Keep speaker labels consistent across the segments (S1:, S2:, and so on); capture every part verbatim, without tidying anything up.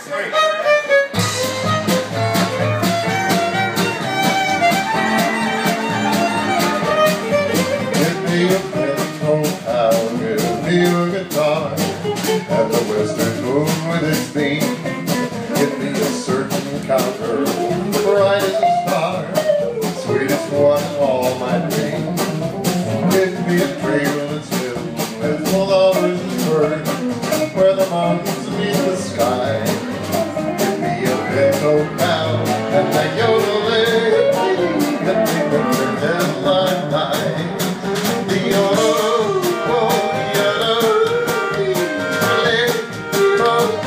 S1: great.
S2: Give me a Pinto cow, give me a guitar, and the western moon with its beam. Give me a certain cowgirl, bright as a star, sweetest one in all my dreams. Give me a trail that's filled with flowers and birds, where the mountains meet the sky. Give me a Pinto cow and a yodeling that make me pretend I'm mine. The yodel, oh, yodel, yodel,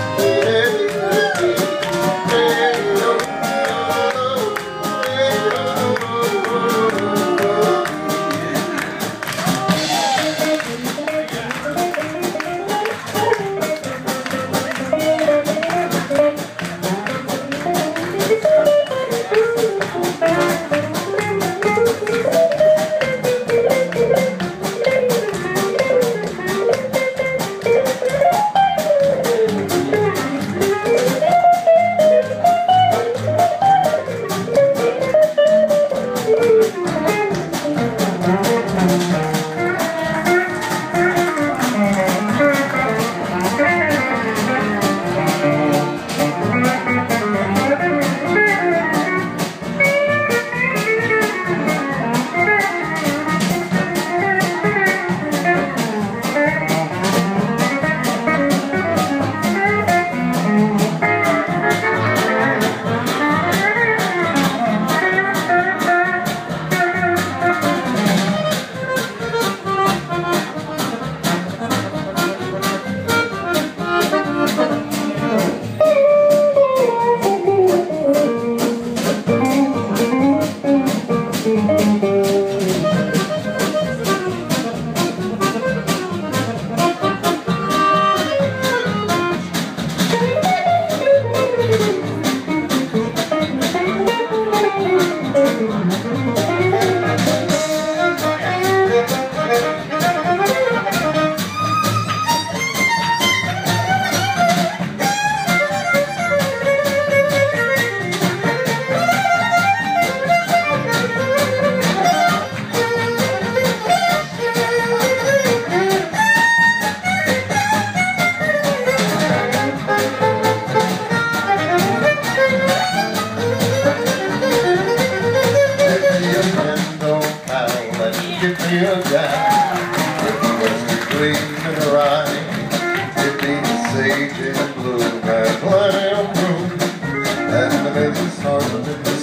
S2: give me a guy with the western gleam in her eye. Give me the sage in bloom and plenty of room, and the million stars up in the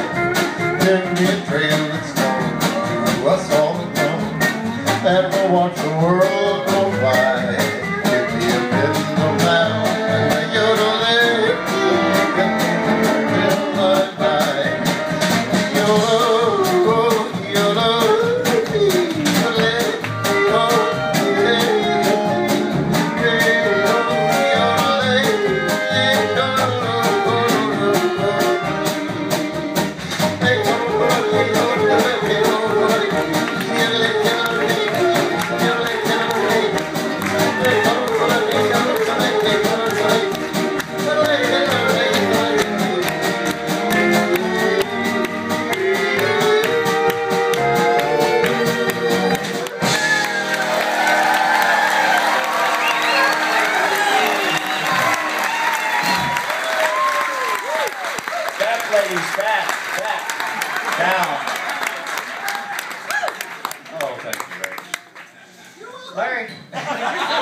S2: sky. Give me a trail that's known to us all alone, and we'll watch the world go by. Give me a Pinto cow and a yodeling, get me till I die. Yodel, yodel.
S1: Ladies, back, back, down. Oh, thank you, Larry. Larry.